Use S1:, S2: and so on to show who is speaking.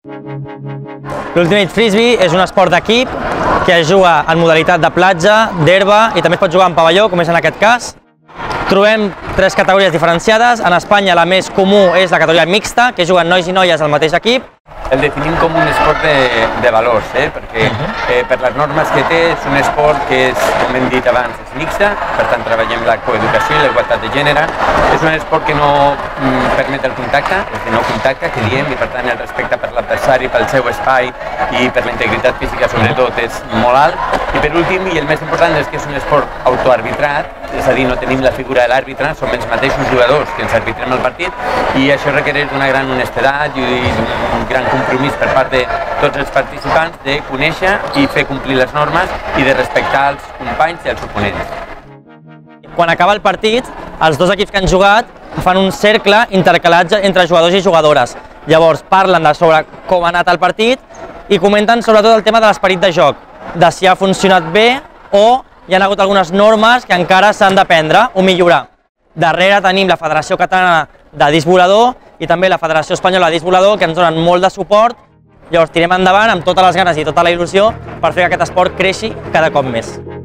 S1: L'Ultimate Frisbee és un esport d'equip que es juga en modalitat de platja, d'herba i també es pot jugar en pavelló, com és en aquest cas. Trobem 3 categories diferenciades. En Espanya la més comú és la categoria mixta, que juguen nois i noies al mateix equip.
S2: El definim com un esport de valors, perquè per les normes que té és un esport que és, com hem dit abans, és mixta, per tant treballem la coeducació i la igualtat de gènere. És un esport que no permet el contacte, és de no contacte, que diem, i per tant el respecte per l'adversari, pel seu espai i per la integritat física sobretot és molt alt. I per últim, i el més important, és que és un esport autoarbitrat, és a dir, no tenim la figura de l'àrbitre, som els mateixos jugadors que ens arbitrem el partit i això requereix una gran honestedat i un gran compromís per part de tots els participants de conèixer i fer complir les normes i de respectar els companys i els oponents.
S1: Quan acaba el partit, els dos equips que han jugat fan un cercle intercalat entre jugadors i jugadores. Llavors parlen sobre com ha anat el partit i comenten sobretot el tema de l'esperit de joc, de si ha funcionat bé o hi ha hagut algunes normes que encara s'han d'aprendre o millorar. Darrere tenim la Federació Catalana de Disc Volador i també la Federació Espanyola de Disc Volador, que ens donen molt de suport. Llavors tirem endavant amb totes les ganes i tota la il·lusió per fer que aquest esport creixi cada cop més.